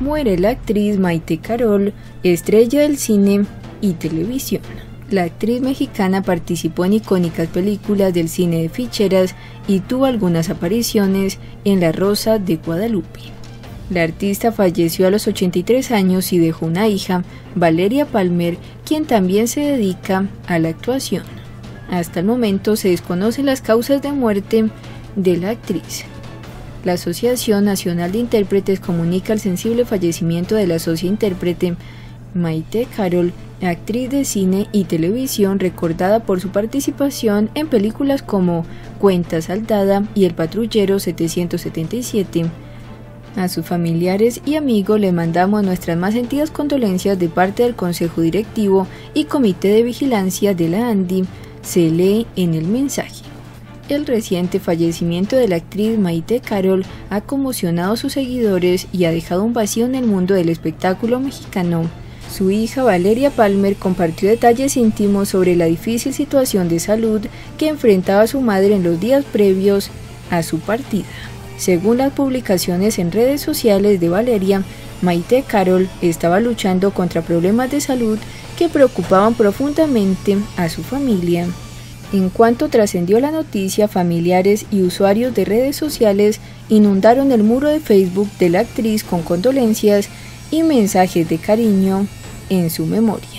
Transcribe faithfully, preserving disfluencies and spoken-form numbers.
Muere la actriz Maite Carol, estrella del cine y televisión. La actriz mexicana participó en icónicas películas del cine de ficheras y tuvo algunas apariciones en La Rosa de Guadalupe. La artista falleció a los ochenta y tres años y dejó una hija, Valeria Palmer, quien también se dedica a la actuación. Hasta el momento se desconocen las causas de muerte de la actriz. La Asociación Nacional de Intérpretes comunica el sensible fallecimiento de la socia intérprete Maite Carol, actriz de cine y televisión recordada por su participación en películas como Cuenta Saldada y El Patrullero setecientos setenta y siete. A sus familiares y amigos le mandamos nuestras más sentidas condolencias de parte del Consejo Directivo y Comité de Vigilancia de la ANDI, se lee en el mensaje. El reciente fallecimiento de la actriz Maite Carol ha conmocionado a sus seguidores y ha dejado un vacío en el mundo del espectáculo mexicano. Su hija Valeria Palmer compartió detalles íntimos sobre la difícil situación de salud que enfrentaba su madre en los días previos a su partida. Según las publicaciones en redes sociales de Valeria, Maite Carol estaba luchando contra problemas de salud que preocupaban profundamente a su familia. En cuanto trascendió la noticia, familiares y usuarios de redes sociales inundaron el muro de Facebook de la actriz con condolencias y mensajes de cariño en su memoria.